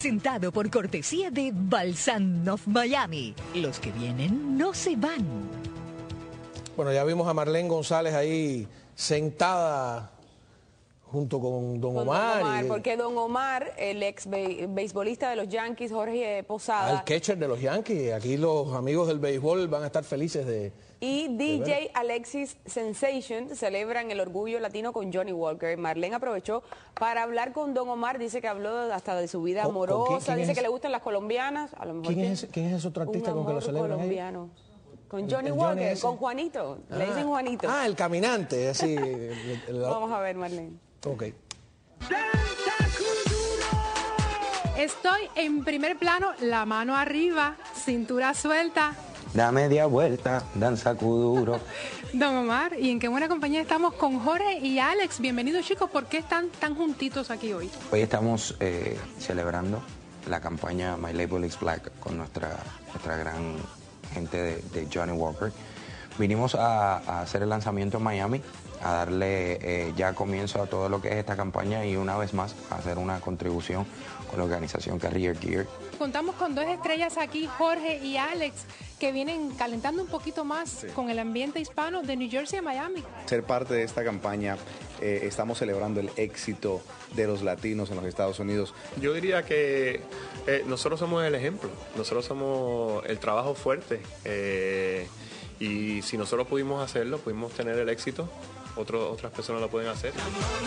presentado por cortesía de Balsam of Miami. Los que vienen no se van. Bueno, ya vimos a Marlene González ahí sentada junto con Don Omar. Porque Don Omar, el ex beisbolista de los Yankees, Jorge Posada. El catcher de los Yankees. Aquí los amigos del béisbol van a estar felices de... Y DJ Alexis Sensation celebran el orgullo latino con Johnny Walker. Marlene aprovechó para hablar con Don Omar. Dice que habló hasta de su vida amorosa. Dice que le gustan las colombianas. A lo mejor ¿Quién es ese otro artista con que lo celebran colombiano? Con Johnny Walker, con Juanito. Le dicen Juanito. Ah, el caminante. Así. Vamos a ver, Marlene. Ok. Estoy en primer plano, la mano arriba, cintura suelta. Da media vuelta, danza cuduro. Don Omar, y en qué buena compañía estamos con Jorge y Alex. Bienvenidos, chicos. ¿Por qué están tan juntitos aquí hoy? Hoy estamos celebrando la campaña My Label is Black con nuestra gran gente de Johnny Walker. Vinimos a hacer el lanzamiento en Miami, a darle ya comienzo a todo lo que es esta campaña y una vez más a hacer una contribución con la organización Career Gear. Contamos con dos estrellas aquí, Jorge y Alex, que vienen calentando un poquito más con el ambiente hispano de New Jersey a Miami. Ser parte de esta campaña, estamos celebrando el éxito de los latinos en los Estados Unidos. Yo diría que nosotros somos el ejemplo, nosotros somos el trabajo fuerte y si nosotros pudimos hacerlo, pudimos tener el éxito, otras personas lo pueden hacer.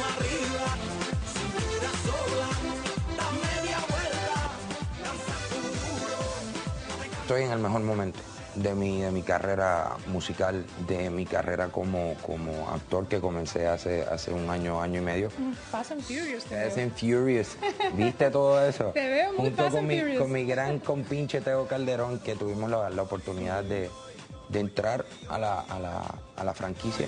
Estoy en el mejor momento de mi carrera musical, de mi carrera como actor que comencé hace un año y medio. Fast and Furious. Fast and Furious. ¿Viste todo eso? Te veo muy junto Fast and Furious. Con mi gran compinche Teo Calderón, que tuvimos la oportunidad de entrar a la franquicia.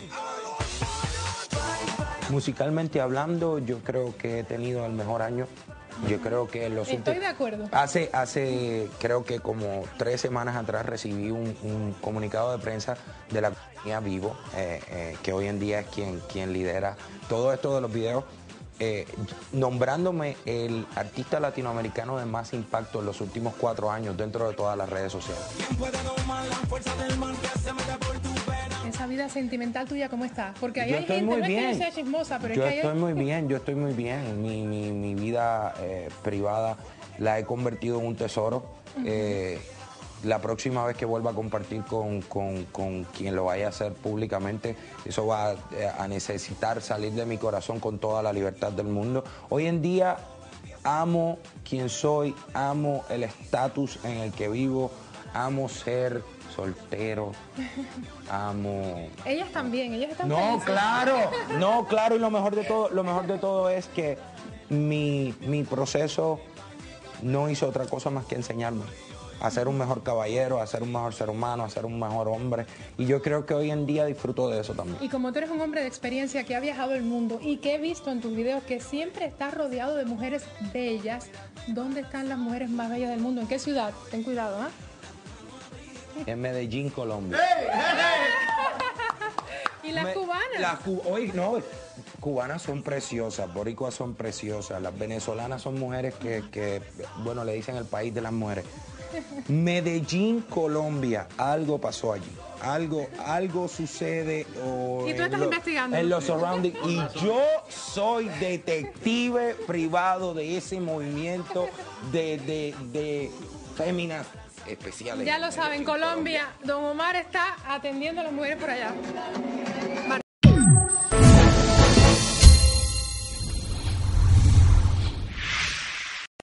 Musicalmente hablando, yo creo que he tenido el mejor año. Yo creo que Estoy de acuerdo. Hace creo que como 3 semanas atrás recibí un comunicado de prensa de la compañía Vivo, que hoy en día es quien lidera todo esto de los videos, nombrándome el artista latinoamericano de más impacto en los últimos 4 años dentro de todas las redes sociales. Esa vida sentimental tuya, ¿cómo está? Porque ahí Yo hay estoy gente, muy no es que bien. yo sea chismosa, pero Yo es que estoy muy bien. Mi vida privada la he convertido en un tesoro. La próxima vez que vuelva a compartir con quien lo vaya a hacer públicamente, eso va a necesitar salir de mi corazón con toda la libertad del mundo. Hoy en día amo quien soy, amo el estatus en el que vivo, amo ser soltero, amo... Ellas también, ellas están No, felices. claro, y lo mejor de todo es que mi proceso no hizo otra cosa más que enseñarme a ser un mejor caballero, a ser un mejor ser humano, a ser un mejor hombre, y yo creo que hoy en día disfruto de eso también. Y como tú eres un hombre de experiencia que ha viajado el mundo y que he visto en tus videos que siempre estás rodeado de mujeres bellas, ¿dónde están las mujeres más bellas del mundo? ¿En qué ciudad? Ten cuidado, ¿ah? En Medellín, Colombia. ¿Y las cubanas? Cubanas son preciosas, boricuas son preciosas, las venezolanas son mujeres que bueno, le dicen el país de las mujeres. Medellín, Colombia, algo pasó allí. Algo sucede y tú estás investigando en los surroundings, y yo soy detective privado de ese movimiento de féminas especiales. Ya lo saben, Colombia. Don Omar está atendiendo a las mujeres por allá.